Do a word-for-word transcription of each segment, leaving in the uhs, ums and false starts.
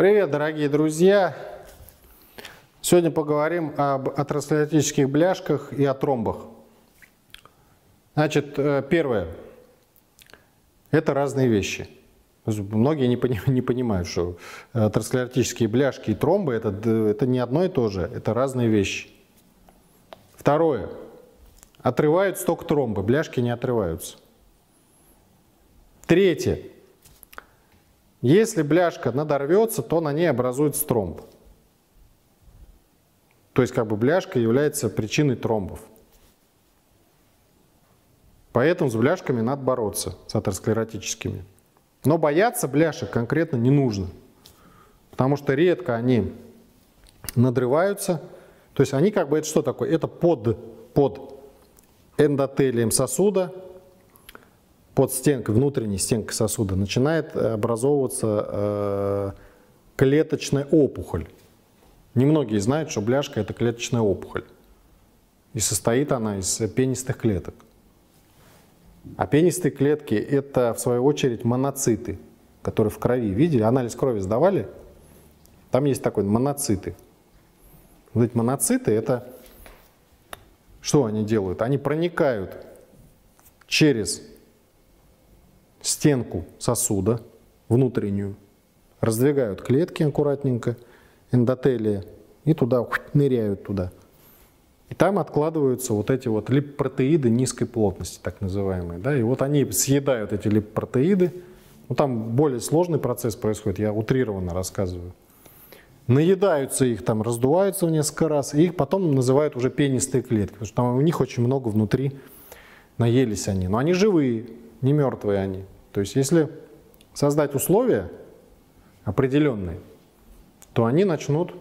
Привет, дорогие друзья! Сегодня поговорим об атеросклеротических бляшках и о тромбах. Значит, первое. Это разные вещи. Многие не, пони, не понимают, что атеросклеротические бляшки и тромбы это, это не одно и то же, это разные вещи. Второе. Отрываются только тромбы, бляшки не отрываются. Третье. Если бляшка надорвется, то на ней образуется тромб. То есть как бы бляшка является причиной тромбов. Поэтому с бляшками надо бороться, с атеросклеротическими. Но бояться бляшек конкретно не нужно. Потому что редко они надрываются. То есть они как бы, это что такое? Это под, под эндотелием сосуда, под стенкой, внутренней стенкой сосуда начинает образовываться э, клеточная опухоль. Немногие знают, что бляшка – это клеточная опухоль. И состоит она из пенистых клеток. А пенистые клетки – это, в свою очередь, моноциты, которые в крови. Видели? Анализ крови сдавали? Там есть такой моноциты. Вот эти моноциты – это… Что они делают? Они проникают через стенку сосуда внутреннюю, раздвигают клетки аккуратненько, эндотелия, и туда ныряют туда. И там откладываются вот эти вот липопротеиды низкой плотности, так называемые. Да? И вот они съедают эти липопротеиды. Ну, там более сложный процесс происходит, я утрированно рассказываю. Наедаются их, там раздуваются в несколько раз, и их потом называют уже пенистые клетки, потому что там у них очень много внутри, наелись они. Но они живые, не мертвые они. То есть если создать условия определенные, то они начнут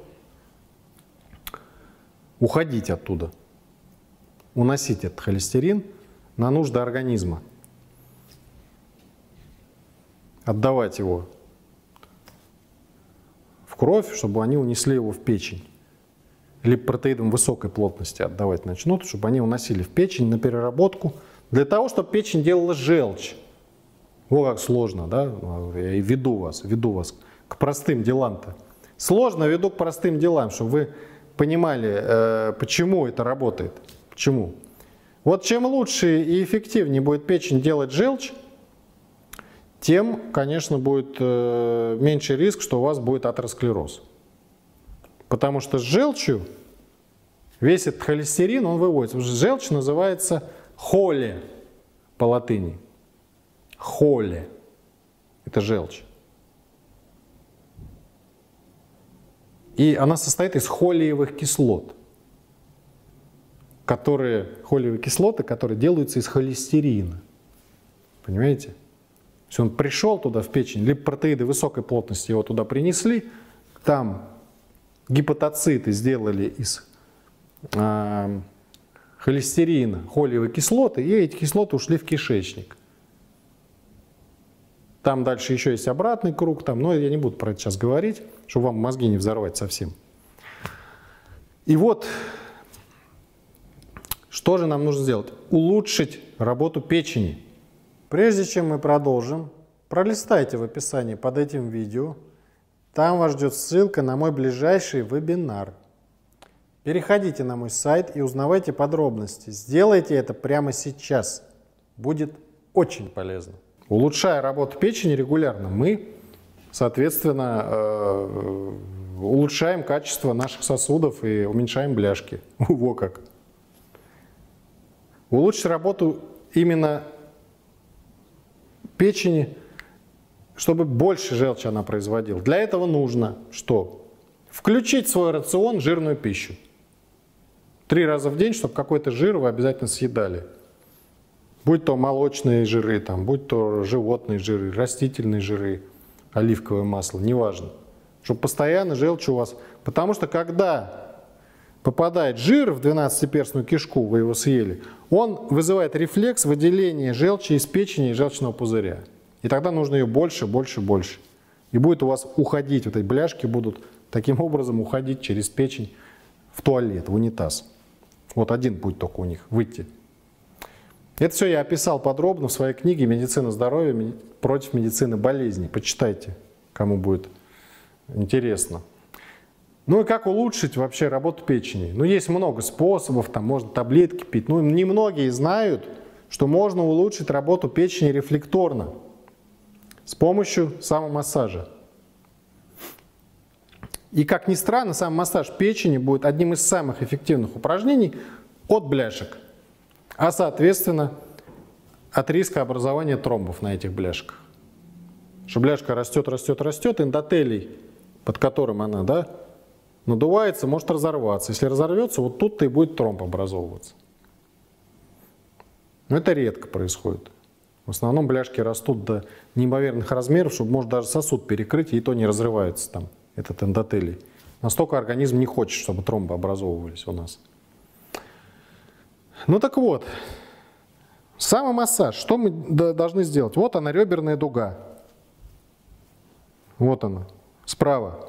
уходить оттуда, уносить этот холестерин на нужды организма, отдавать его в кровь, чтобы они унесли его в печень. Липопротеидам высокой плотности отдавать начнут, чтобы они уносили в печень на переработку, для того, чтобы печень делала желчь. О, как сложно, да? Я веду вас, веду вас к простым делам-то. Сложно веду к простым делам, чтобы вы понимали, э, почему это работает. Почему? Вот чем лучше и эффективнее будет печень делать желчь, тем, конечно, будет э, меньше риск, что у вас будет атеросклероз. Потому что с желчью весь этот холестерин, он выводится. Желчь называется холе по латыни. Холе. Это желчь. И она состоит из холиевых кислот, которые, холиевые кислоты, которые делаются из холестерина. Понимаете? То есть он пришел туда в печень, липопротеиды высокой плотности его туда принесли, там гепатоциты сделали из э, холестерина холиевые кислоты, и эти кислоты ушли в кишечник. Там дальше еще есть обратный круг, там, но я не буду про это сейчас говорить, чтобы вам мозги не взорвать совсем. И вот, что же нам нужно сделать? Улучшить работу печени. Прежде чем мы продолжим, пролистайте в описании под этим видео. Там вас ждет ссылка на мой ближайший вебинар. Переходите на мой сайт и узнавайте подробности. Сделайте это прямо сейчас. Будет очень полезно. Улучшая работу печени регулярно, мы, соответственно, э, улучшаем качество наших сосудов и уменьшаем бляшки. Во как. Улучшить работу именно печени, чтобы больше желчи она производила. Для этого нужно что? Включить в свой рацион жирную пищу. Три раза в день, чтобы какой-то жир вы обязательно съедали. Будь то молочные жиры, там, будь то животные жиры, растительные жиры, оливковое масло, неважно. Чтобы постоянно желчь у вас. Потому что когда попадает жир в двенадцатиперстную кишку, вы его съели, он вызывает рефлекс выделения желчи из печени и желчного пузыря. И тогда нужно ее больше, больше, больше. И будет у вас уходить, вот эти бляшки будут таким образом уходить через печень в туалет, в унитаз. Вот один путь только у них – выйти. Это все я описал подробно в своей книге «Медицина здоровья против медицины болезней». Почитайте, кому будет интересно. Ну и как улучшить вообще работу печени? Ну есть много способов, там можно таблетки пить. Ну немногие знают, что можно улучшить работу печени рефлекторно с помощью самомассажа. И как ни странно, сам массаж печени будет одним из самых эффективных упражнений от бляшек, а соответственно от риска образования тромбов на этих бляшках. Что бляшка растет, растет, растет, эндотелий, под которым она, да, надувается, может разорваться. Если разорвется, вот тут-то и будет тромб образовываться. Но это редко происходит. В основном бляшки растут до неимоверных размеров, чтобы может даже сосуд перекрыть, и то не разрывается там этот эндотелий. Настолько организм не хочет, чтобы тромбы образовывались у нас. Ну так вот, самомассаж. Что мы должны сделать? Вот она, реберная дуга. Вот она, справа.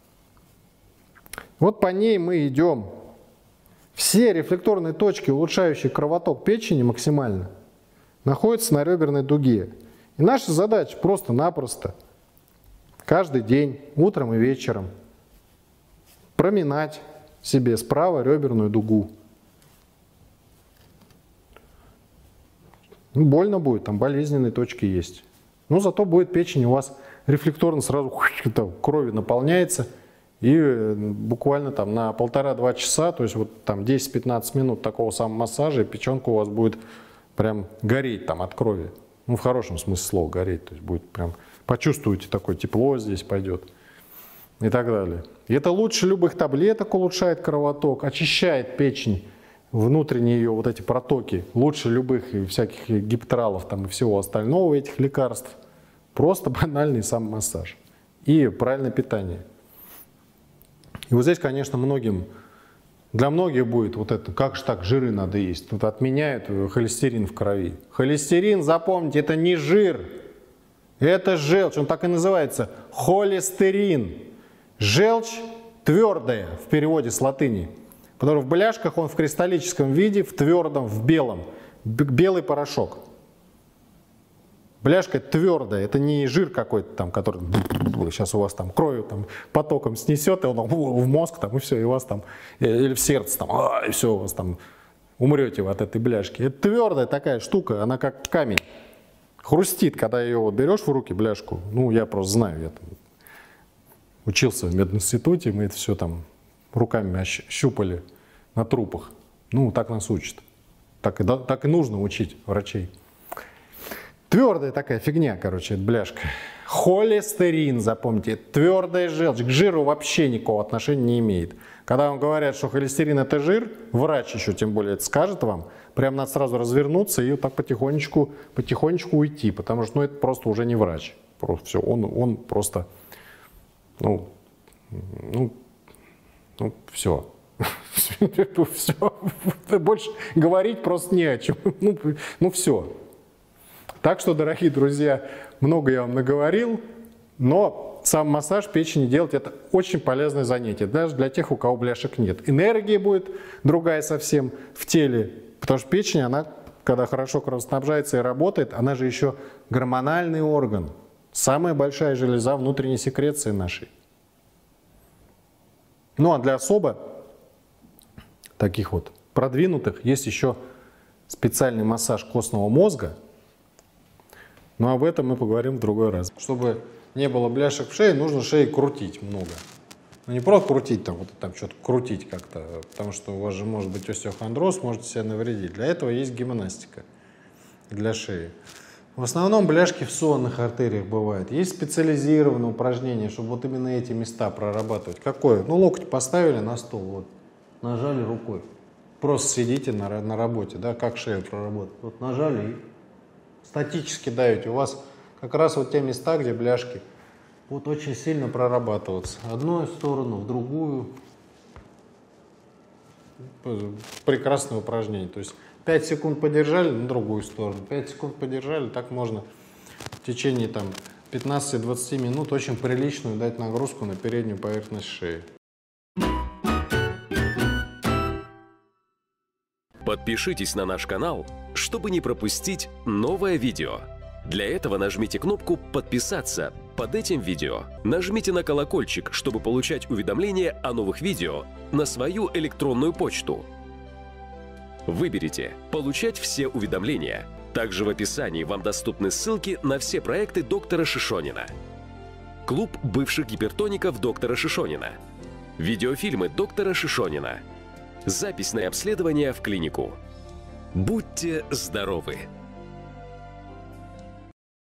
Вот по ней мы идем. Все рефлекторные точки, улучшающие кровоток печени максимально, находятся на реберной дуге. И наша задача просто-напросто каждый день, утром и вечером, проминать себе справа реберную дугу. Ну, больно будет, там болезненные точки есть. Но зато будет печень у вас рефлекторно сразу крови наполняется. И буквально там на полтора-два часа, то есть вот там десять-пятнадцать минут такого самомассажа, и печенка у вас будет прям гореть там от крови. Ну, в хорошем смысле слова гореть. То есть будет прям, почувствуете, такое тепло здесь пойдет и так далее. И это лучше любых таблеток, улучшает кровоток, очищает печень, внутренние ее вот эти протоки, лучше любых и всяких гиптралов там и всего остального этих лекарств. Просто банальный самомассаж и правильное питание. И вот здесь, конечно, многим, для многих будет вот это, как же так, жиры надо есть. Тут отменяют холестерин в крови. Холестерин, запомните, это не жир, это желчь, он так и называется, холестерин. Желчь твердая в переводе с латыни, потому что в бляшках он в кристаллическом виде, в твердом, в белом, белый порошок. Бляшка твердая, это не жир какой-то там, который сейчас у вас там кровью там, потоком снесет, и он в мозг там, и все, и у вас там, или в сердце там, и все, у вас там умрете вы от этой бляшки. Это твердая такая штука, она как камень. Хрустит, когда ее вот берешь в руки, бляшку. Ну, я просто знаю, я там учился в мединституте, мы это все там руками щупали на трупах. Ну, так нас учат. Так и, так и нужно учить врачей. Твердая такая фигня, короче, это бляшка. Холестерин, запомните, твердая желчь. К жиру вообще никакого отношения не имеет. Когда вам говорят, что холестерин это жир, врач еще тем более это скажет вам, прям надо сразу развернуться и вот так потихонечку, потихонечку уйти, потому что ну, это просто уже не врач. Просто все, он, он просто, ну, ну, ну все. Все. Больше говорить просто не о чем. Ну, ну все. Так что, дорогие друзья, много я вам наговорил, но сам массаж печени делать это очень полезное занятие, даже для тех, у кого бляшек нет. Энергия будет другая совсем в теле, потому что печень, она, когда хорошо кровоснабжается и работает, она же еще гормональный орган, самая большая железа внутренней секреции нашей. Ну а для особо таких вот продвинутых есть еще специальный массаж костного мозга. Но об этом мы поговорим в другой раз. Чтобы не было бляшек в шее, нужно шею крутить много. Ну не просто крутить, там, вот, там что-то крутить как-то, потому что у вас же может быть остеохондроз, можете себя навредить. Для этого есть гимнастика для шеи. В основном бляшки в сонных артериях бывают. Есть специализированные упражнения, чтобы вот именно эти места прорабатывать. Какое? Ну локоть поставили на стол, вот, нажали рукой. Просто сидите на, на работе, да, как шею проработать. Вот нажали и статически давите. У вас как раз вот те места, где бляшки будут очень сильно прорабатываться. В одну сторону, в другую. Прекрасное упражнение. То есть пять секунд подержали, на другую сторону. пять секунд подержали, так можно в течение там пятнадцати-двадцати минут очень приличную дать нагрузку на переднюю поверхность шеи. Подпишитесь на наш канал, чтобы не пропустить новое видео. Для этого нажмите кнопку «Подписаться» под этим видео нажмите на колокольчик, чтобы получать уведомления о новых видео на свою электронную почту. Выберите «Получать все уведомления». Также в описании вам доступны ссылки на все проекты доктора Шишонина. Клуб бывших гипертоников доктора Шишонина. Видеофильмы доктора Шишонина. Запись на обследование в клинику. Будьте здоровы!